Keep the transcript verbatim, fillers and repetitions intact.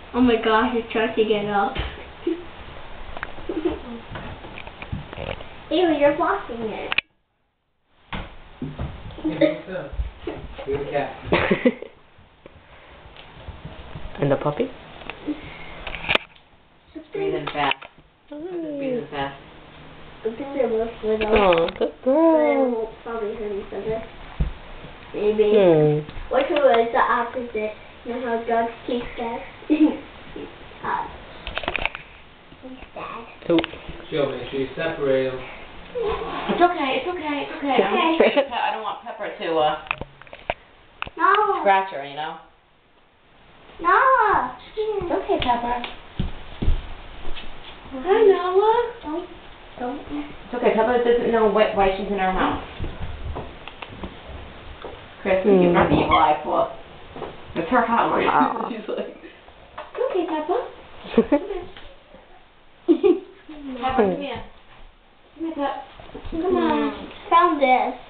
Oh my gosh, it's trying to get up. Ew, you're blocking it. You're a cat. And the puppy? Breathing fast. Breathing fast. I think they're both little. Oh, good But I girl. won't probably hurt each other. Maybe. Hmm. Which one is the opposite? You know how dogs keep sad? uh, he's sad. Ooh. She'll make sure you separate them. It's okay, it's okay, it's okay. I'm Okay. just, I don't want Pepper to uh, No. scratch her, you know? No. It's okay, Pepper. Hi, Noah. Don't. Don't. It's okay, Pepper doesn't know what, why she's in her house. Chris, we give her the evil eye for. It's her house. Wow. She's like, it's okay, Pepper. Pepper, come here. Come here, Pepper. Come on. Found this.